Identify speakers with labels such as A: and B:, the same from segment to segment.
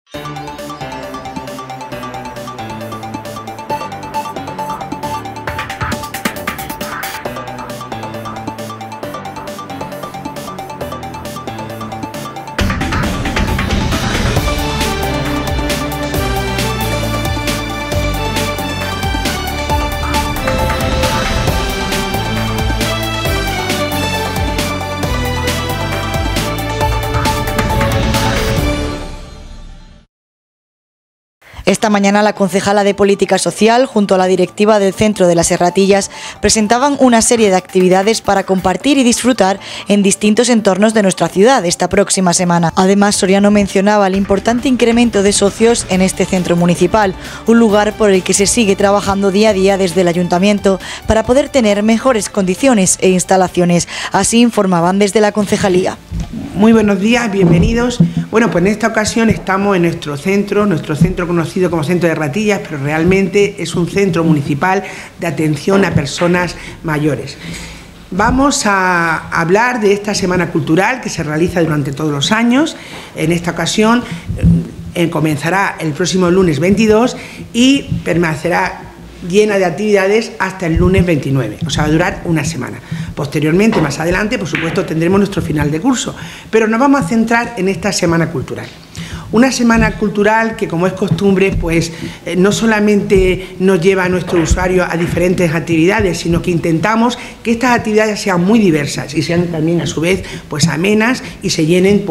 A: Esta mañana la concejala de Política Social, junto a la directiva del Centro de las Serratillas, presentaban una serie de actividades para compartir y disfrutar en distintos entornos de nuestra ciudad esta próxima semana. Además, Soriano mencionaba el importante incremento de socios en este centro municipal, un lugar por el que se sigue trabajando día a día desde el Ayuntamiento para poder tener mejores condiciones e instalaciones. Así informaban desde la concejalía.
B: Muy buenos días, bienvenidos. Bueno, pues en esta ocasión estamos en nuestro centro conocido como Centro de Ratillas, pero realmente es un centro municipal de atención a personas mayores. Vamos a hablar de esta Semana Cultural que se realiza durante todos los años. En esta ocasión comenzará el próximo lunes 22 y permanecerá llena de actividades hasta el lunes 29, o sea, va a durar una semana. Posteriormente, más adelante, por supuesto, tendremos nuestro final de curso, pero nos vamos a centrar en esta Semana Cultural. Una semana cultural que, como es costumbre, pues no solamente nos lleva a nuestros usuarios a diferentes actividades, sino que intentamos que estas actividades sean muy diversas y sean también, a su vez, pues amenas y se llenen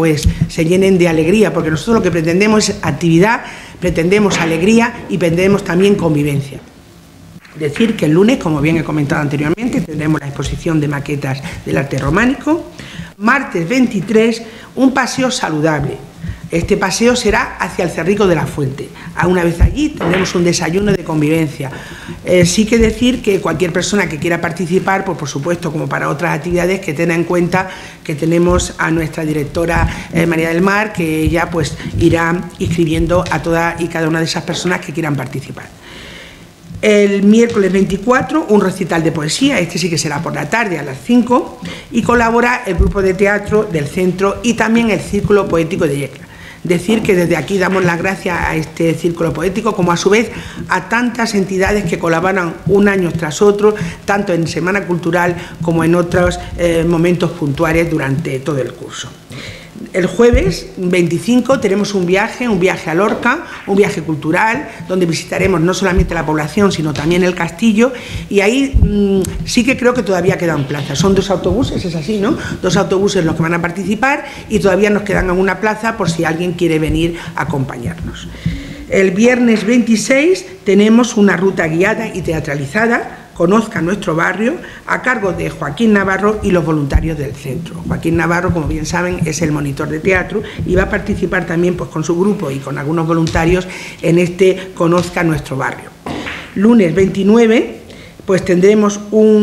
B: de alegría, porque nosotros lo que pretendemos es actividad, pretendemos alegría y pretendemos también convivencia. Decir que el lunes, como bien he comentado anteriormente, tendremos la exposición de maquetas del arte románico. Martes 23, un paseo saludable. Este paseo será hacia el Cerrico de la Fuente. Una vez allí tendremos un desayuno de convivencia. Sí que decir que cualquier persona que quiera participar, pues por supuesto, como para otras actividades, que tenga en cuenta que tenemos a nuestra directora María del Mar, que ella pues irá inscribiendo a todas y cada una de esas personas que quieran participar. El miércoles 24, un recital de poesía, este sí que será por la tarde a las 5, y colabora el grupo de teatro del centro y también el Círculo Poético de Yecla. Decir que desde aquí damos las gracias a este Círculo Poético, como a su vez a tantas entidades que colaboran un año tras otro, tanto en Semana Cultural como en otros momentos puntuales durante todo el curso. El jueves 25 tenemos un viaje a Lorca, un viaje cultural, donde visitaremos no solamente la población, sino también el castillo, y ahí sí que creo que todavía quedan plazas. Son 2 autobuses, es así, ¿no? 2 autobuses los que van a participar y todavía nos quedan alguna plaza por si alguien quiere venir a acompañarnos. El viernes 26 tenemos una ruta guiada y teatralizada, Conozca nuestro barrio, a cargo de Joaquín Navarro y los voluntarios del centro. Joaquín Navarro, como bien saben, es el monitor de teatro y va a participar también pues, con su grupo y con algunos voluntarios en este Conozca nuestro barrio. Lunes 29, pues tendremos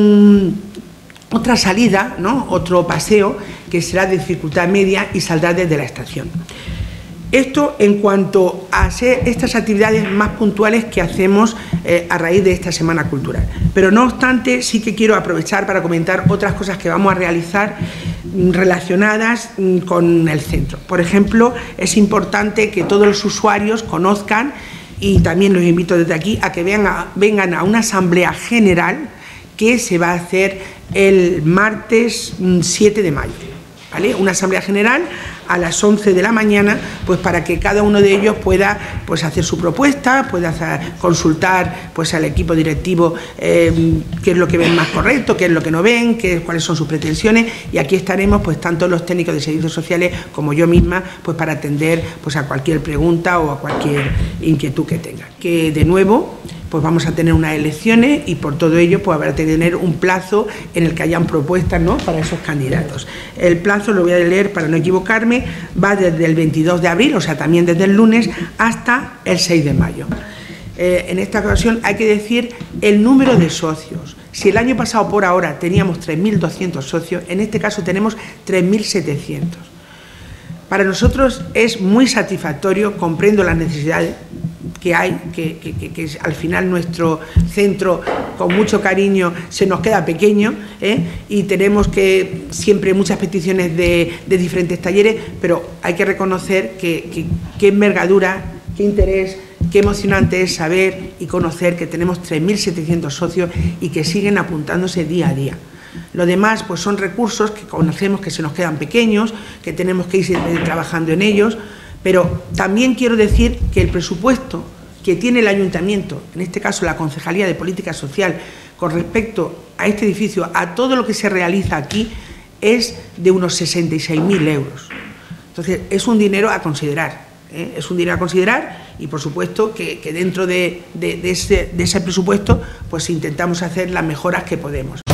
B: otra salida, ¿no? Otro paseo que será de dificultad media y saldrá desde la estación. Esto en cuanto a estas actividades más puntuales que hacemos a raíz de esta Semana Cultural. Pero no obstante, sí que quiero aprovechar para comentar otras cosas que vamos a realizar relacionadas con el centro. Por ejemplo, es importante que todos los usuarios conozcan, y también los invito desde aquí, a que vengan a una asamblea general que se va a hacer el martes 7 de mayo. ¿Vale? Una asamblea general a las 11 de la mañana, pues para que cada uno de ellos pueda pues, hacer su propuesta, pueda consultar pues, al equipo directivo qué es lo que ven más correcto, qué es lo que no ven, cuáles son sus pretensiones, y aquí estaremos pues tanto los técnicos de servicios sociales como yo misma pues para atender pues a cualquier pregunta o a cualquier inquietud que tengan. Que de nuevo pues vamos a tener unas elecciones y por todo ello pues habrá que tener un plazo en el que hayan propuestas, ¿no?, para esos candidatos. El plazo, lo voy a leer para no equivocarme, va desde el 22 de abril, o sea, también desde el lunes, hasta el 6 de mayo. En esta ocasión hay que decir el número de socios. Si el año pasado por ahora teníamos 3.200 socios, en este caso tenemos 3.700. Para nosotros es muy satisfactorio, comprendo las necesidades que hay, que al final nuestro centro, con mucho cariño, se nos queda pequeño, y tenemos que siempre muchas peticiones de diferentes talleres, pero hay que reconocer qué envergadura, qué interés, qué emocionante es saber y conocer que tenemos 3.700 socios y que siguen apuntándose día a día. Lo demás pues son recursos que conocemos que se nos quedan pequeños, que tenemos que ir trabajando en ellos, pero también quiero decir que el presupuesto que tiene el ayuntamiento, en este caso la Concejalía de Política Social, con respecto a este edificio, a todo lo que se realiza aquí, es de unos 66.000 euros. Entonces, es un dinero a considerar, es un dinero a considerar y, por supuesto, que dentro de ese presupuesto, pues intentamos hacer las mejoras que podemos.